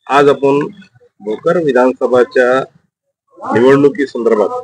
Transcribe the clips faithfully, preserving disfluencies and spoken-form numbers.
आज आपण भोकर विधानसभाच्या निवडणुकी संदर्भात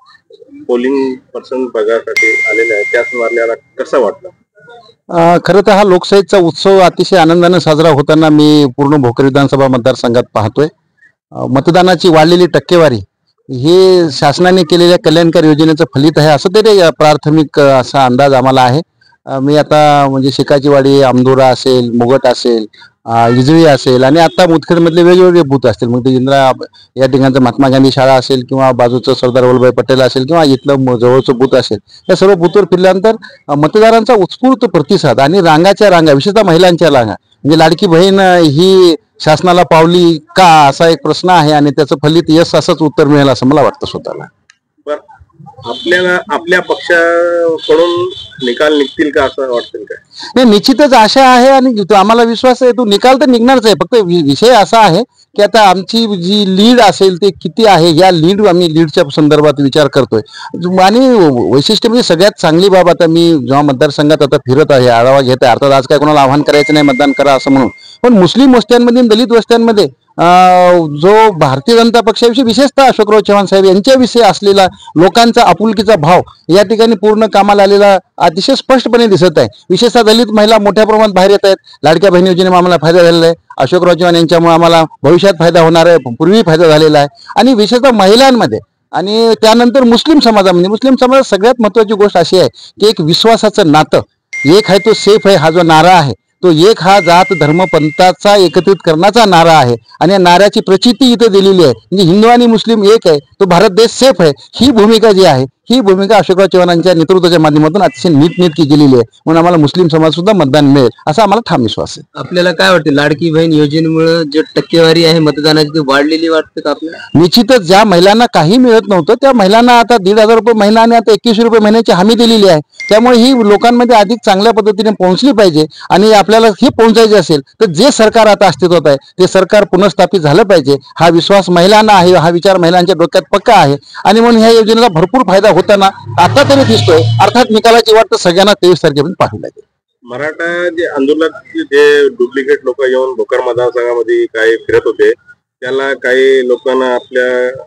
पोलिंग पर्सन बघासाठी आलेले आहे, त्या संदर्भात कसं वाटलं? खरं तर हा लोकशाहीचा उत्सव अतिशय आनंदाने साजरा होताना मी पूर्ण भोकर विधानसभा मतदारसंघात पाहतोय. मतदानाची वाढलेली टक्केवारी हे शासनाने केलेल्या कल्याणकारी योजनेचं फलित आहे असं तरी प्राथमिक असा अंदाज आम्हाला आहे. मी आता म्हणजे शिकाची वाडी, आमदोरा असेल, मुगट असेल, इजळी असेल आणि आता मुदखेडमधले वेगवेगळे बूथ असतील. मग ते इंदिरा या ठिकाणचं महात्मा गांधी शाळा असेल किंवा बाजूचं सरदार वल्लभभाई पटेल असेल किंवा इथलं जवळचं बूथ असेल, या सर्व बूथवर फिरल्यानंतर मतदारांचा उत्स्फूर्त प्रतिसाद आणि रांगाच्या रांगा, विशेषतः महिलांच्या रांगा, म्हणजे लाडकी बहीण ही शासनाला पावली का असा एक प्रश्न आहे आणि त्याचं फलित यश असंच उत्तर मिळेल असं मला वाटतं स्वतःला. आपल्याला आपल्या पक्षाकडून निकाल निघतील का असं वाटतं का? नाही, निश्चितच आशा आहे आणि आम्हाला विश्वास आहे तो निकाल तर निघणारच आहे. फक्त विषय असा आहे की आता आमची जी लीड असेल ते किती आहे, या लीड आम्ही लीडच्या संदर्भात विचार करतोय. आणि वैशिष्ट्य म्हणजे सगळ्यात चांगली बाब, आता मी जेव्हा मतदारसंघात आता फिरत आहे, आढावा घेत आहे, अर्थात आज काय कोणाला आव्हान करायचं नाही मतदान करा असं म्हणून, पण मुस्लिम वस्त्यांमध्ये, दलित वस्त्यांमध्ये जो भारतीय जनता पक्षाविषयी, विशेषतः अशोकराव चव्हाण साहेब यांच्याविषयी असलेला लोकांचा आपुलकीचा भाव या ठिकाणी पूर्ण कामाला आलेला अतिशय स्पष्टपणे दिसत आहे. विशेषतः दलित महिला मोठ्या प्रमाणात बाहेर येत आहेत. लाडक्या बहिणी योजनेमुळे आम्हाला फायदा झालेला आहे. अशोकराव चव्हाण यांच्यामुळे आम्हाला भविष्यात फायदा होणार आहे, पूर्वी फायदा झालेला आहे. आणि विशेषतः महिलांमध्ये आणि त्यानंतर मुस्लिम समाजामध्ये, मुस्लिम समाजात सगळ्यात महत्वाची गोष्ट अशी आहे की एक विश्वासाचं नातं, एक आहे तो सेफ आहे हा जो नारा आहे, तो एक हा जात धर्म पंथाचा एकत्रित करण्याचा नारा आहे आणि या नाऱ्याची प्रचिती इथे दिलेली आहे. म्हणजे हिंदू आणि मुस्लिम एक आहे, तो भारत देश सेफ आहे, ही भूमिका जी आहे ही भूमिका अशोकराव चव्हाणांच्या नेतृत्वाच्या माध्यमातून अतिशय नीटनेटकी केलेली आहे. म्हणून आम्हाला मुस्लिम समाज सुद्धा मतदान मिळेल असा आम्हाला ठाम विश्वास आहे. आपल्याला काय वाटतं, लाडकी बहीण योजनेमुळे जे टक्केवारी आहे मतदानाची ती वाढलेली वाटते का आपल्याला? निश्चितच ज्या महिलांना काही मिळत नव्हतं त्या महिलांना आता दीड हजार रुपये महिना आणि आता एकवीसशे रुपये महिन्याची हमी दिलेली आहे. त्यामुळे ही लोकांमध्ये अधिक चांगल्या पद्धतीने पोहोचली पाहिजे आणि आपल्याला ही पोहोचायची असेल तर जे सरकार आता अस्तित्वात आहे ते सरकार पुनर्स्थापित झालं पाहिजे, हा विश्वास महिलांना आहे, हा विचार महिलांच्या डोक्यात पक्का आहे. आणि म्हणून ह्या योजनेला भरपूर फायदा होताना आता तरी दिसतोय. अर्थात निकालाची वाट तर सगळ्यांना तेवीस तारखेपर्यंत पाहावी लागेल. मराठा जे आंदोलनात जे डुप्लिकेट लोक येऊन भोकर मतदारसंघामध्ये काही फिरत होते, त्याला काही लोकांना आपल्या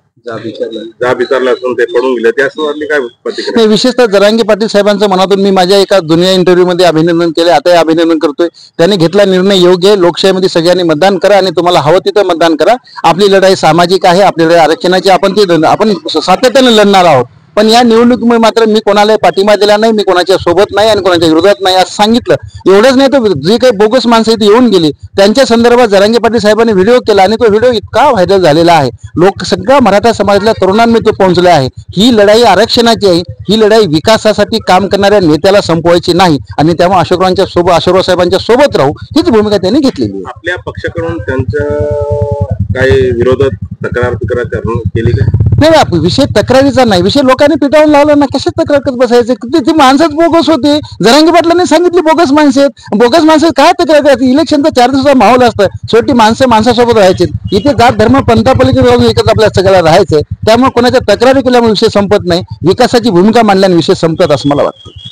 जाब विचारला असून ते पडून गेले, त्यासंदर्भातली काय प्रतिक्रिया? विशेषतः जरांगे पाटील साहेबांचं मनातून मी माझ्या एका दुनिया इंटरव्ह्यू मध्ये अभिनंदन केले, आता अभिनंदन करतोय. त्यांनी घेतला निर्णय योग्य आहे. लोकशाहीमध्ये सगळ्यांनी मतदान करा आणि तुम्हाला हवं तिथं मतदान करा. आपली लढाई सामाजिक आहे, आपली लढाई आरक्षणाची, आपण ती आपण सातत्याने लढणार आहोत. पण या निवडणुकीमुळे मात्र मी कोणाला पाठिंबा दिला नाही, मी कोणाच्या सोबत नाही आणि कोणाच्या विरोधात नाही असं सांगितलं. एवढंच नाही तर जी काही बोगस माणसं इथे येऊन गेली त्यांच्या संदर्भात जरांगे पाटील साहेबांनी व्हिडिओ केला आणि तो व्हिडिओ इतका व्हायरल झालेला आहे, लोक सगळ्या मराठा समाजातल्या तरुणांमध्ये तो पोहोचला आहे. ही लढाई आरक्षणाची आहे, ही लढाई विकासासाठी काम करणाऱ्या नेत्याला संपवायची नाही आणि त्यामुळे अशोकरावांच्या सोबत, अशोकराव साहेबांच्या सोबत राहू हीच भूमिका त्यांनी घेतलेली आहे. आपल्या पक्षाकडून त्यांच्या काही विरोधात तक्रार तक्रार केली का? नाही, विषय तक्रारीचा नाही, विषय लोकांनी पिटाळून लावला ना, कशा तक्रार करत बसायचे? ती माणसंच बोगस होती. जरांगे पाटलांनी सांगितली बोगस माणसं आहेत, बोगस माणसं काय तक्रार करायची? इलेक्शनचा चार दिवसाचा माहोल असतं, शेवटी माणसं माणसासोबत राहायचे. इथे जात धर्म पंथापलीकडे राहून एकच आपल्या सगळ्याला राहायचंय. त्यामुळे कोणाच्या तक्रारी केल्यामुळे विषय संपत नाही, विकासाची भूमिका मांडल्याने विषय संपतात असं मला वाटतं.